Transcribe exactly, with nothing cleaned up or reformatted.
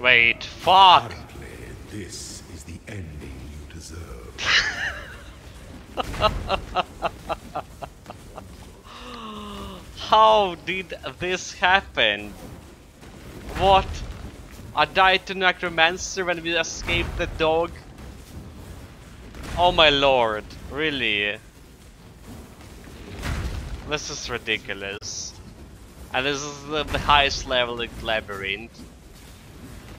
Wait, fuck! Apparently, this is the ending you deserve. How did this happen? What? I died to Necromancer when we escaped the dog? Oh my lord, really? This is ridiculous. And this is the, the highest level in Labyrinth.